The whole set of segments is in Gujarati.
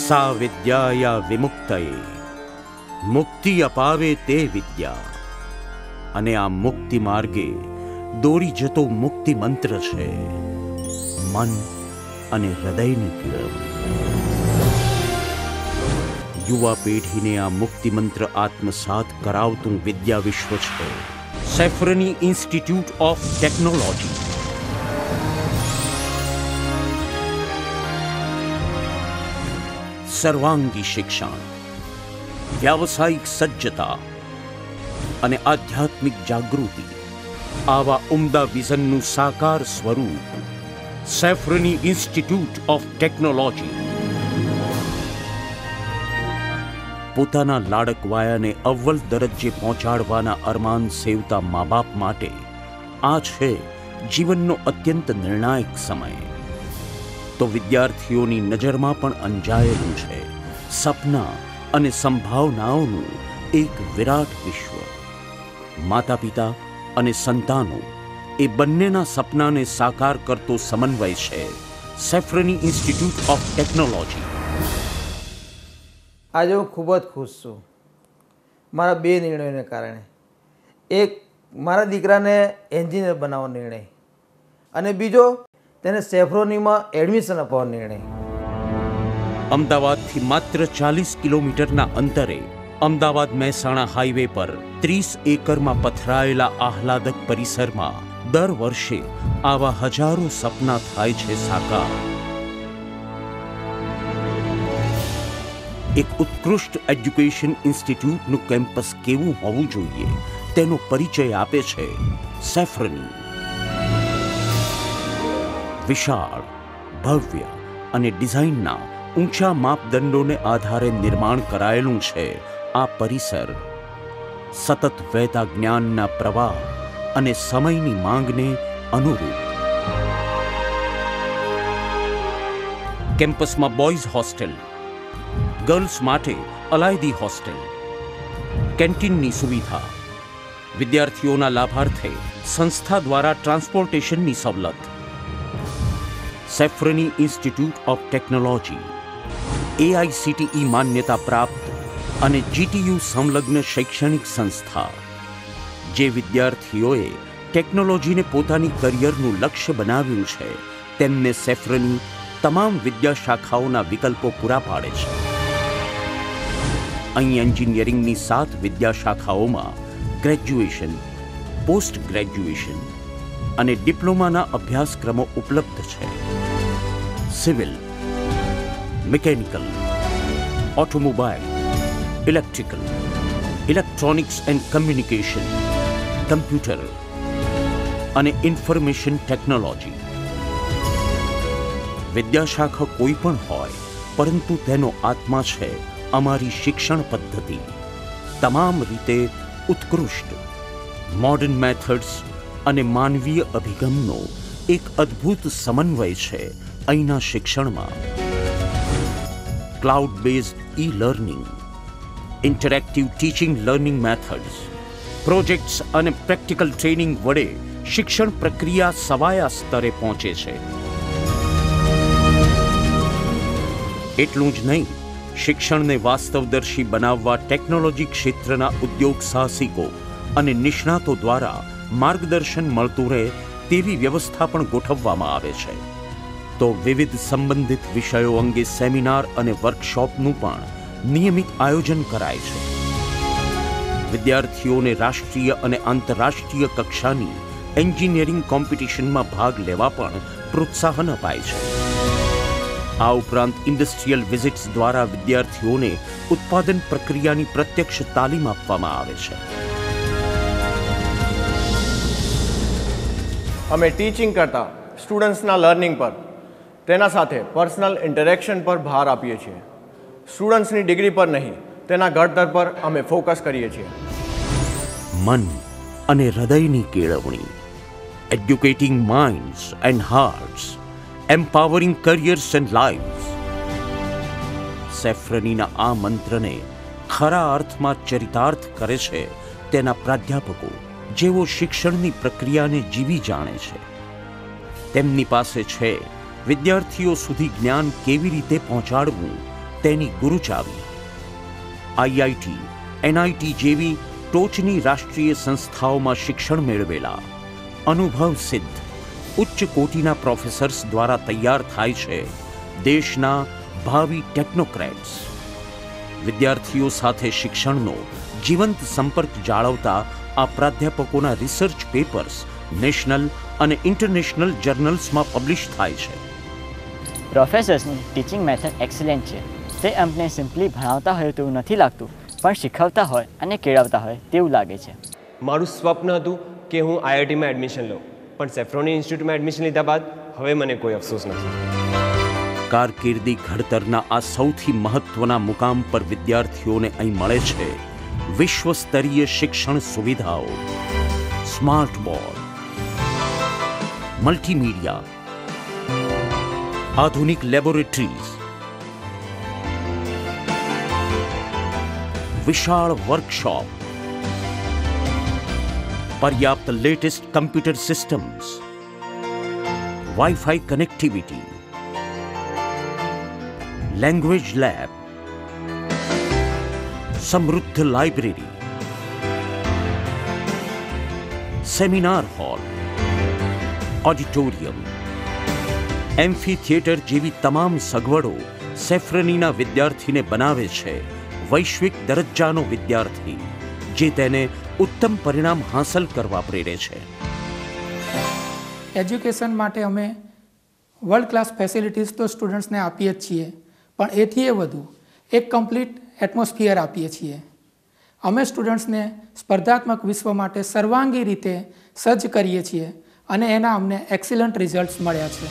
સા વિદ્યાયા વિમુક્તયે, મુક્તિ અપાવે તે વિદ્યા. અને આ મુક્તિ માર્ગે દોરી જતો મુક્તિ મંત્ર છે મન અને હૃદયની કેળવણી. યુવા પેઢીને આ મુક્તિ મંત્ર આત્મસાત કરાવતું વિદ્યા વિશ્વ છે સેફ્રની ઇન્સ્ટિટ્યૂટ ઓફ ટેકનોલોજી. સર્વાંગી શિક્ષણ, વ્યાવસાયિક સજ્જતા અને આધ્યાત્મિક જાગૃતિ, આવા ઉમદા વિઝનનું સાકાર સ્વરૂપ સેફ્રની ઇન્સ્ટિટ્યૂટ ઓફ ટેકનોલોજી. પોતાના લાડકવાયાને અવ્વલ દરજ્જે પહોંચાડવાના અરમાન સેવતા મા બાપ માટે આ છે જીવનનો અત્યંત નિર્ણાયક સમય. તો વિદ્યાર્થીઓની નજરમાં પણ અંજાયેલું છે સપના અને સંભાવનાઓનું એક વિરાટ વિશ્વ. માતા પિતા અને સંતાનો એ બંનેના સપનાને સાકાર કરતો સમન્વય છે સેફ્રની ઇન્સ્ટિટ્યૂટ ઓફ ટેકનોલોજી. આજે હું ખૂબ જ ખુશ છું મારા બે નિર્ણયોને કારણે. એક, મારા દીકરાને એન્જિનિયર બનાવવાનો નિર્ણય, અને બીજો, તેને સેફ્રોનીમાં એડમિશન અપાવવાનો નિર્ણય. અમદાવાદથી માત્ર 40 કિલોમીટરના અંતરે અમદાવાદ મહેસાણા હાઈવે પર 30 એકરમાં પથરાયેલા આહલાદક પરિસરમાં દર વર્ષે આવા હજારો સપના થાય છે સાકાર. એક ઉત્કૃષ્ટ એજ્યુકેશન ઇન્સ્ટિટ્યૂટનું કેમ્પસ કેવું હોવું જોઈએ તેનો પરિચય આપે છે સેફ્રની. વિશાળ, ભવ્ય અને ડિઝાઇનના ઊંચા માપદંડોને આધારે નિર્માણ કરાયેલું છે આ પરિસર. સતત વહેતા જ્ઞાનના પ્રવાહ અને સમયની માંગને અનુરૂપ. કેમ્પસમાં બોયઝ હોસ્ટેલ, ગર્લ્સ માટે અલાયદી હોસ્ટેલ, કેન્ટીનની સુવિધા, વિદ્યાર્થીઓના લાભાર્થે સંસ્થા દ્વારા ટ્રાન્સપોર્ટેશનની સવલત. Saffrony institute of technology AICTE માન્યતા પ્રાપ્ત અને GTU સંલગ્ન શૈક્ષણિક સંસ્થા. જે વિદ્યાર્થીઓએ ટેકનોલોજીને પોતાની કરિયરનું લક્ષ્ય બનાવ્યું છે તેમને સેફ્રની તમામ વિદ્યા શાખાઓના વિકલ્પો પૂરા પાડે છે. અહીં એન્જિનિયરિંગની 7 વિદ્યા શાખાઓમાં ગ્રેજ્યુએશન, પોસ્ટ ગ્રેજ્યુએશન અને ડિપ્લોમાના અભ્યાસક્રમો ઉપલબ્ધ છે. Civil, mechanical, automobile, electrical, electronics and communication, computer અને ઇન્ફોર્મેશન ટેકનોલોજી. વિદ્યાશાખા કોઈ પણ હોય, પરંતુ તેનો આત્મા છે અમારી શિક્ષણ પદ્ધતિ. તમામ રીતે ઉત્કૃષ્ટ, મોડર્ન મેથડ્સ અને માનવીય અભિગમનો એક અદ્ભુત સમન્વય છે અહીંના શિક્ષણમાં. Cloud based e learning, interactive teaching learning methods, projects અને પ્રેક્ટિકલ ટ્રેનિંગ વડે શિક્ષણ પ્રક્રિયા સવાયા સ્તરે પહોંચે છે. એટલું જ નહીં, શિક્ષણને વાસ્તવદર્શી બનાવવા ટેકનોલોજી ક્ષેત્રના ઉદ્યોગ સાહસિકો અને નિષ્ણાતો દ્વારા માર્ગદર્શન મળતું રહે તેવી વ્યવસ્થા પણ ગોઠવવામાં આવે છે. તો વિવિધ સંબંધિત વિષયો અંગે સેમિનાર અને વર્કશોપનું પણ નિયમિત આયોજન કરાય છે. વિદ્યાર્થીઓને રાષ્ટ્રીય અને આંતરરાષ્ટ્રીય કક્ષાની એન્જિનિયરિંગ કોમ્પિટિશનમાં ભાગ લેવા પણ પ્રોત્સાહન અપાય છે. આ ઉપરાંત ઇન્ડસ્ટ્રીયલ વિઝિટ્સ દ્વારા વિદ્યાર્થીઓને ઉત્પાદન પ્રક્રિયાની પ્રત્યક્ષ તાલીમ આપવામાં આવે છે. અમે ટીચિંગ કરતા સ્ટુડન્ટ્સના લર્નિંગ પર, તેના સાથે પર્સનલ ઇન્ટરેક્શન પર ભાર આપીએ છીએ. સ્ટુડન્ટ્સની ડિગ્રી પર નહીં, તેના ઘડતર પર અમે ફોકસ કરીએ છીએ. મન અને હૃદયની કેળવણી, educating minds and hearts, empowering careers and lives. સેફ્રનીના આ મંત્રને ખરા અર્થમાં ચરિતાર્થ કરે છે તેના પ્રાધ્યાપકો, જેઓ શિક્ષણની પ્રક્રિયાને જીવી જાણે છે. તેમની પાસે છે વિદ્યાર્થીઓ સુધી જ્ઞાન કેવી રીતે પહોંચાડવું તેની ગુરુચાવી. આઈઆઈટી, એનઆઈટી જેવી ટોચની રાષ્ટ્રીય સંસ્થાઓમાં શિક્ષણ મેળવેલા અનુભવ સિદ્ધ ઉચ્ચ કોટીના પ્રોફેસર્સ દ્વારા તૈયાર થાય છે દેશના ભાવિ ટેકનોક્રેટ્સ. વિદ્યાર્થીઓ સાથે શિક્ષણનો જીવંત સંપર્ક જાળવતા આ પ્રાધ્યાપકોના રિસર્ચ પેપર્સ નેશનલ અને ઇન્ટરનેશનલ જર્નલ્સમાં પબ્લિશ થાય છે. પ્રોફેસર્સની ટીચિંગ મેથડ એક્સલન્ટ છે. તે અમને સિમ્પલી ભણાવતા હોય તેવું નથી લાગતું, પણ શીખવતા હોય અને કેળવતા હોય તેવું લાગે છે. મારું સ્વપ્ન હતું કે હું આઈઆઈટીમાં એડમિશન લઉં, પણ સેફ્રોની ઇન્સ્ટિટ્યૂટમાં એડમિશન લીધા બાદ હવે મને કોઈ અફસોસ નથી. કારકિર્દી ઘડતરના આ સૌથી મહત્વના મુકામ પર વિદ્યાર્થીઓને અહીં મળે છે વિશ્વ સ્તરીય શિક્ષણ સુવિધાઓ, સ્માર્ટ બોર્ડ, મલ્ટીમીડિયા, આધુનિક લેબોરેટરીઝ, વિશાળ વર્કશોપ, પર્યાપ્ત latest computer systems, wifi connectivity, language lab, સમૃદ્ધ library, seminar hall, auditorium, amphitheatre જેવી તમામ સગવડો સેફ્રનીના વિદ્યાર્થીને બનાવે છે વૈશ્વિક દરજ્જાનો વિદ્યાર્થી, જે તેને ઉત્તમ પરિણામ હાંસલ કરવા પ્રેરે છે. એજ્યુકેશન માટે અમે વર્લ્ડ ક્લાસ ફેસિલિટીઝ તો સ્ટુડન્ટ્સને આપીએ જ છીએ, પણ એથી વધુ એક કમ્પ્લીટ એટમોસ્ફિયર આપીએ છીએ. અમે સ્ટુડન્ટ્સને સ્પર્ધાત્મક વિશ્વ માટે સર્વાંગી રીતે સજ્જ કરીએ છીએ અને એના અમને એક્સિલન્ટ રિઝલ્ટ્સ મળ્યા છે.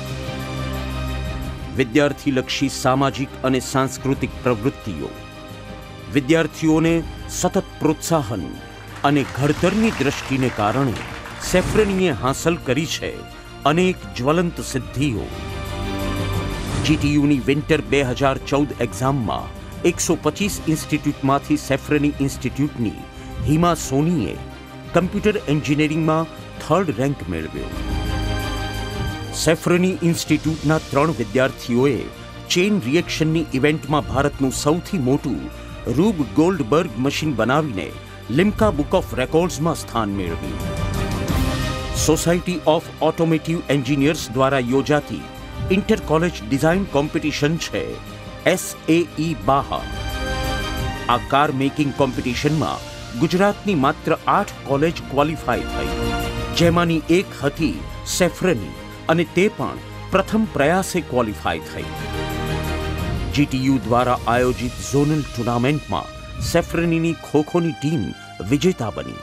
વિદ્યાર્થીલક્ષી સામાજિક અને સાંસ્કૃતિક પ્રવૃત્તિઓ, વિદ્યાર્થીઓને સતત પ્રોત્સાહન અને ઘડતરની દ્રષ્ટિને કારણે સેફ્રનીએ હાંસલ કરી છે અનેક જ્વલંત સિદ્ધિઓ. જીટીયુની વિન્ટર 2014 એક્ઝામમાં 125 ઇન્સ્ટિટ્યૂટમાંથી સેફ્રની ઇન્સ્ટિટ્યૂટની હિમા સોનીએ કમ્પ્યુટર એન્જિનિયરિંગમાં 3rd રેન્ક મેળવ્યો. સેફ્રની ઇન્સ્ટિટ્યૂટના 3 વિદ્યાર્થીઓએ ચેઇન રિએક્શનની ઇવેન્ટમાં ભારતનું સૌથી મોટું રૂબ ગોલ્ડબર્ગ મશીન બનાવીને લિમ્કા બુક ઓફ રેકોર્ડ્સમાં સ્થાન મેળવ્યું. સોસાયટી ઓફ ઓટોમેટિવ એન્જિનિયર્સ દ્વારા યોજાતી ઇન્ટર કોલેજ ડિઝાઇન કોમ્પિટિશન છે SAE બાહા. આ કાર મેકિંગ કોમ્પિટિશનમાં ગુજરાતની માત્ર 8 કોલેજ ક્વોલિફાય થઈ, જેમાંની એક હતી સેફ્રની, અને તે પણ પ્રથમ પ્રયાસે ક્વોલિફાય થઈ. જીટીયુ દ્વારા આયોજિત ઝોનલ ટુર્નામેન્ટમાં સેફ્રનીની ખોખોની ટીમ વિજેતા બની.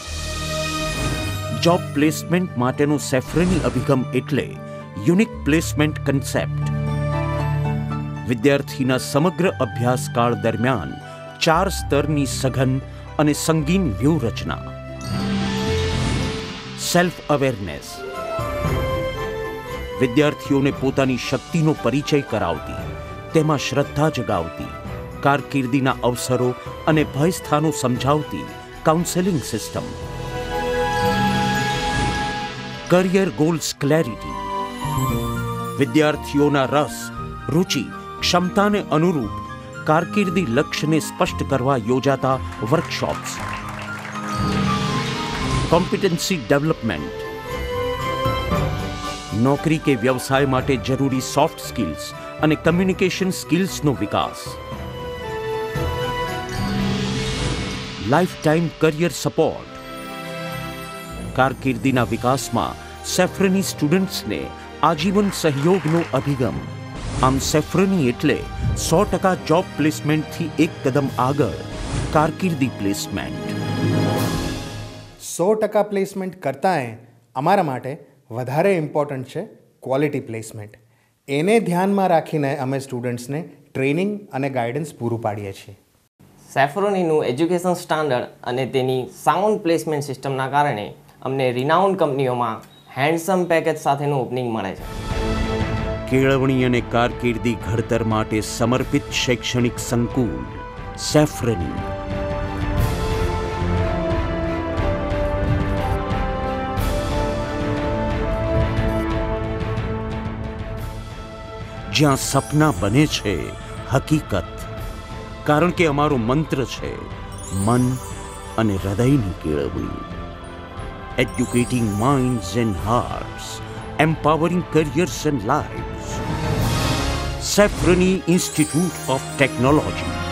જોબ પ્લેસમેન્ટ માટેનો સેફ્રની અભિગમ એટલે યુનિક પ્લેસમેન્ટ કન્સેપ્ટ. વિદ્યાર્થીના સમગ્ર અભ્યાસકાળ દરમિયાન 4 સ્તરની સઘન અને સંગીન વ્યૂહરચના. સેલ્ફ અવેરનેસ, વિદ્યાર્થીઓને પોતાની શક્તિનો પરિચય કરાવતી, તેમાં શ્રદ્ધા જગાવતી, કારકિર્દીના અવસરો અને ભયસ્થાનો સમજાવતી counselling system. Career goals clarity, વિદ્યાર્થીઓના રસ, રુચિ, ક્ષમતાને અનુરૂપ કારકિર્દી લક્ષ્યને સ્પષ્ટ કરવા યોજાતા વર્કશોપ્સ. કોમ્પિટન્સી ડેવલપમેન્ટ, નોકરી કે વ્યવસાય માટે જરૂરી સોફ્ટ સ્કિલ્સ અને કમ્યુનિકેશન સ્કિલ્સનો વિકાસ. લાઈફ ટાઈમ કરિયર સપોર્ટ, કારકિર્દીના વિકાસમાં સેફ્રની સ્ટુડન્ટ્સને આજીવન સહયોગનો અભિગમ. આમ સેફ્રની એટલે 100% જોબ પ્લેસમેન્ટથી એક કદમ આગળ કારકિર્દી પ્લેસમેન્ટ. 100% પ્લેસમેન્ટ કરતાંય અમારા માટે વધારે ઇમ્પોર્ટન્ટ છે ક્વોલિટી પ્લેસમેન્ટ. એને ધ્યાનમાં રાખીને અમે સ્ટુડન્ટ્સને ટ્રેનિંગ અને ગાઈડન્સ પૂરું પાડીએ છીએ. સેફ્રોનીનું એજ્યુકેશન સ્ટાન્ડર્ડ અને તેની સાઉન્ડ પ્લેસમેન્ટ સિસ્ટમના કારણે અમને રિનાઉન્ડ કંપનીઓમાં હેન્ડસમ પેકેજ સાથેનું ઓપનિંગ મળે છે. કેળવણી અને કારકિર્દી ઘડતર માટે સમર્પિત શૈક્ષણિક સંકુલ સેફ્રની. જ્યાં સપના બને છે હકીકત, કારણ કે અમારો મંત્ર છે મન અને હૃદયની કેળવણી. Educating minds and hearts, empowering careers and lives. Safrony institute of technology.